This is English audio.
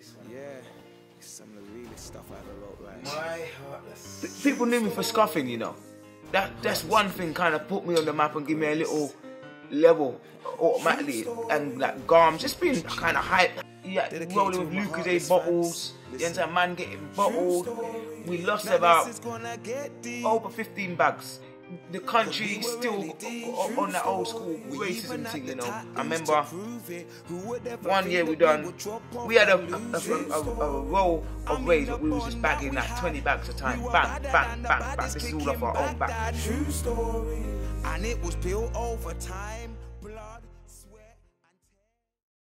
Yeah, it's some of the realest stuff I ever wrote, right? My Heartless. People knew me for scuffing, you know. That's one thing kind of put me on the map and give me a little level automatically, and like Garm just being kind of hype. Yeah, rolling with Lucas bottles. You understand, man getting bottled. We lost about over 15 bags. The country is still on that old school racism thing, you know. I remember 1 year we had a roll of rays that we was just bagging like 20 bags at a time. Bang, bang, bang, bang. This is all off our own back. True story, and it was built over time.